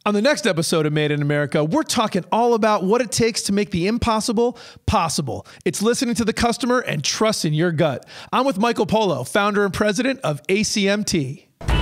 On the next episode of Made in America, we're talking all about what it takes to make the impossible possible. It's listening to the customer and trusting your gut. I'm with Michael Polo, founder and president of ACMT.